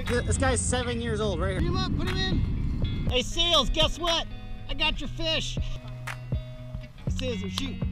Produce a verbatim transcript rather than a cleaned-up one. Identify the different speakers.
Speaker 1: This guy's seven years old right here.
Speaker 2: Put him up, put him in. Hey seals, guess what? I got your fish. Seals, shoot.